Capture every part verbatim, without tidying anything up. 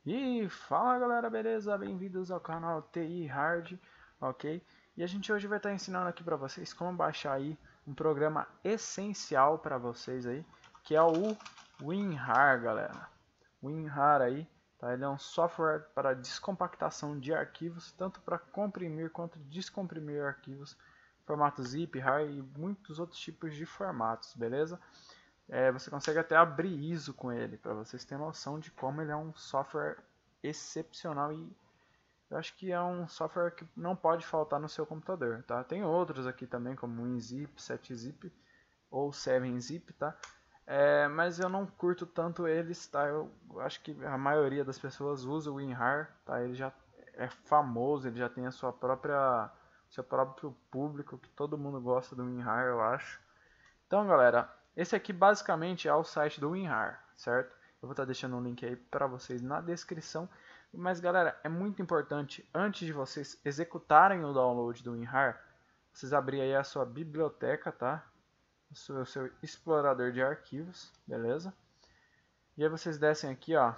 E fala galera, beleza? Bem-vindos ao canal T I Hard, ok? E a gente hoje vai estar ensinando aqui para vocês como baixar aí um programa essencial para vocês aí, que é o WinRAR, galera. WinRAR aí, tá? Ele é um software para descompactação de arquivos, tanto para comprimir quanto descomprimir arquivos, formato zip, RAR e muitos outros tipos de formatos, beleza? É, você consegue até abrir I S O com ele, para vocês terem noção de como ele é um software excepcional e eu acho que é um software que não pode faltar no seu computador, tá? Tem outros aqui também, como o WinZip, sete zip ou sete zip, tá? É, mas eu não curto tanto eles, tá? Eu acho que a maioria das pessoas usa o WinRAR, tá? Ele já é famoso, ele já tem a sua própria, seu próprio público, que todo mundo gosta do WinRAR, eu acho. Então, galera, esse aqui basicamente é o site do WinRAR, certo? Eu vou estar deixando um link aí para vocês na descrição. Mas, galera, é muito importante, antes de vocês executarem o download do WinRAR, vocês abrirem aí a sua biblioteca, tá? O seu, o seu explorador de arquivos, beleza? E aí vocês descem aqui, ó,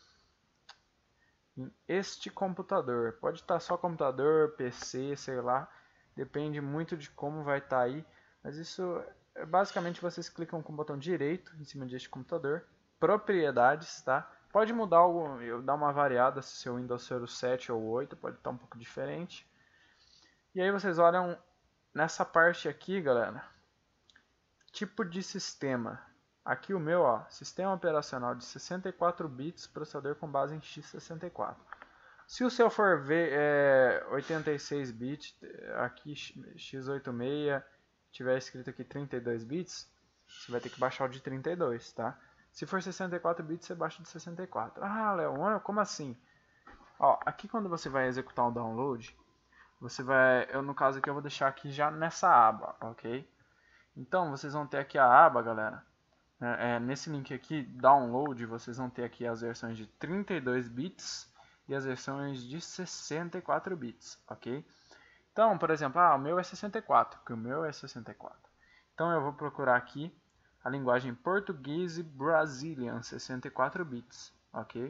em este computador. Pode estar só computador, P C, sei lá. Depende muito de como vai estar aí. Mas isso é basicamente vocês clicam com o botão direito em cima deste computador. Propriedades, tá? Pode mudar, algo, eu dar uma variada se seu Windows for o sete ou o oito, pode estar um pouco diferente. E aí vocês olham nessa parte aqui, galera. Tipo de sistema. Aqui o meu, ó, sistema operacional de sessenta e quatro bits, processador com base em x sessenta e quatro. Se o seu for ver é, oitenta e seis bits, aqui x oitenta e seis, tiver escrito aqui trinta e dois bits, você vai ter que baixar o de trinta e dois, tá? Se for sessenta e quatro bits, você baixa o de sessenta e quatro. Ah, Léo, como assim? Ó, aqui quando você vai executar o download, você vai, eu no caso aqui eu vou deixar aqui já nessa aba, ok? Então vocês vão ter aqui a aba, galera. É, é, nesse link aqui, download, vocês vão ter aqui as versões de trinta e dois bits e as versões de sessenta e quatro bits, ok? Então, por exemplo, ah, o meu é sessenta e quatro, que o meu é sessenta e quatro. Então eu vou procurar aqui a linguagem português Brazilian, sessenta e quatro bits, ok?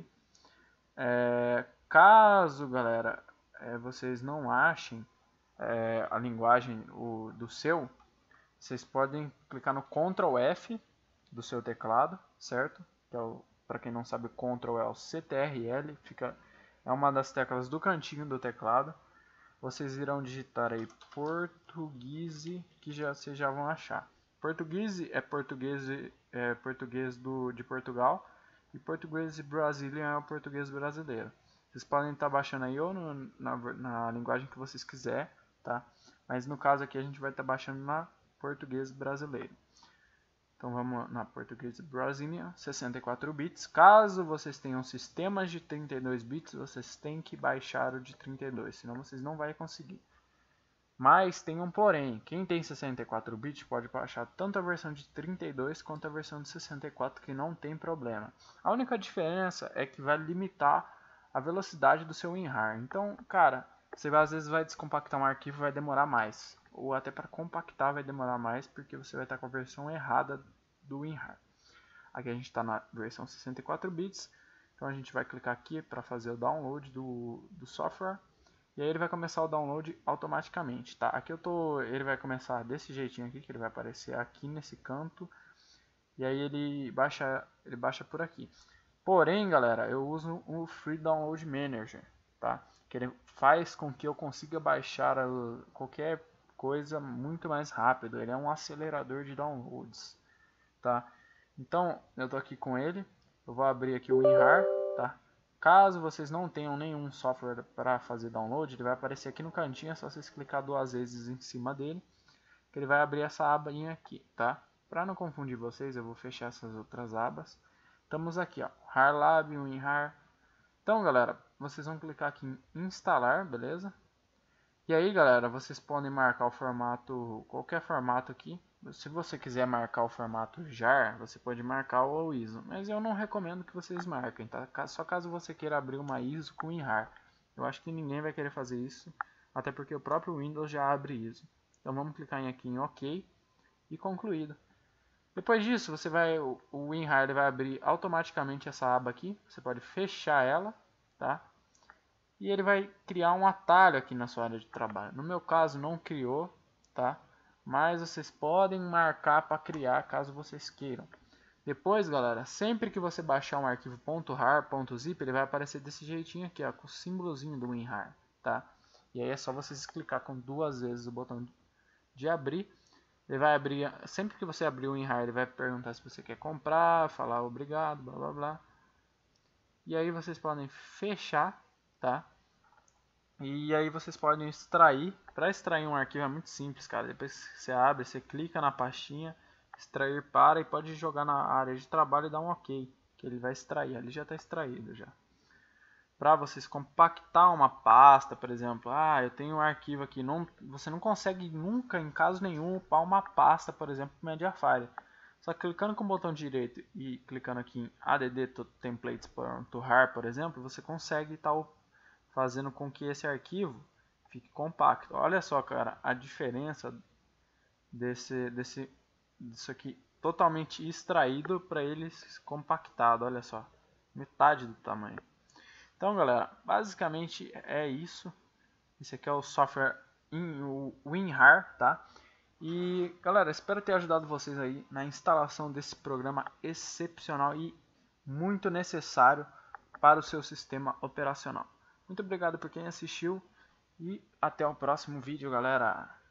É, caso, galera, é, vocês não achem é, a linguagem o, do seu, vocês podem clicar no control F do seu teclado, certo? Que é para quem não sabe, control é o C T R L, fica, é uma das teclas do cantinho do teclado. Vocês irão digitar aí português, que já, vocês já vão achar. Português é português, é português do, de Portugal, e português brasileiro é o português brasileiro. Vocês podem estar baixando aí ou no, na, na linguagem que vocês quiserem, tá? Mas no caso aqui a gente vai estar baixando na português brasileiro. Então vamos na português Brasília, sessenta e quatro bits. Caso vocês tenham sistemas de trinta e dois bits, vocês têm que baixar o de trinta e dois, senão vocês não vão conseguir. Mas tem um porém, quem tem sessenta e quatro bits pode baixar tanto a versão de trinta e dois quanto a versão de sessenta e quatro, que não tem problema. A única diferença é que vai limitar a velocidade do seu WinRAR. Então, cara, você às vezes vai descompactar um arquivo e vai demorar mais. Ou até para compactar vai demorar mais, porque você vai estar com a versão errada do WinRAR. Aqui a gente está na versão sessenta e quatro bits, então a gente vai clicar aqui para fazer o download do, do software. E aí ele vai começar o download automaticamente, tá? Aqui eu tô, ele vai começar desse jeitinho aqui, que ele vai aparecer aqui nesse canto. E aí ele baixa, ele baixa por aqui. Porém, galera, eu uso o Free Download Manager, tá? Que ele faz com que eu consiga baixar qualquer coisa muito mais rápido. Ele é um acelerador de downloads, tá? Então, eu tô aqui com ele. Eu vou abrir aqui o WinRAR, tá? Caso vocês não tenham nenhum software para fazer download, ele vai aparecer aqui no cantinho, é só vocês clicar duas vezes em cima dele, que ele vai abrir essa abinha aqui, tá? Para não confundir vocês, eu vou fechar essas outras abas. Estamos aqui, ó, RARlab, WinRAR. Então, galera, vocês vão clicar aqui em instalar, beleza? E aí, galera, vocês podem marcar o formato, qualquer formato aqui. Se você quiser marcar o formato jar, você pode marcar o I S O, mas eu não recomendo que vocês marquem, tá? Só caso você queira abrir uma I S O com WinRAR. Eu acho que ninguém vai querer fazer isso, até porque o próprio Windows já abre I S O. Então vamos clicar em aqui em OK e concluído. Depois disso, você vai, o WinRAR ele vai abrir automaticamente essa aba aqui. Você pode fechar ela, tá? E ele vai criar um atalho aqui na sua área de trabalho. No meu caso não criou, tá? Mas vocês podem marcar para criar caso vocês queiram. Depois, galera, sempre que você baixar um arquivo .rar, .zip, ele vai aparecer desse jeitinho aqui, ó, com o símbolozinho do WinRAR, tá? E aí é só vocês clicar com duas vezes o botão de abrir. Ele vai abrir, sempre que você abrir o WinRAR, ele vai perguntar se você quer comprar, falar obrigado, blá blá blá. E aí vocês podem fechar, tá? E aí vocês podem extrair. Para extrair um arquivo é muito simples, cara. Depois que você abre, você clica na pastinha, extrair para, e pode jogar na área de trabalho e dar um OK, que ele vai extrair. Ali já está extraído já. Para vocês compactar uma pasta, por exemplo, ah, eu tenho um arquivo aqui, não, você não consegue nunca, em caso nenhum, upar uma pasta, por exemplo, Mediafire. Só clicando com o botão direito e clicando aqui em add to templates.rar, por exemplo, você consegue estar tá fazendo com que esse arquivo fique compacto. Olha só, cara, a diferença desse, desse, disso aqui totalmente extraído para ele compactado. Olha só, metade do tamanho. Então, galera, basicamente é isso. Esse aqui é o software WinRAR, tá? E, galera, espero ter ajudado vocês aí na instalação desse programa excepcional e muito necessário para o seu sistema operacional. Muito obrigado por quem assistiu e até o próximo vídeo, galera.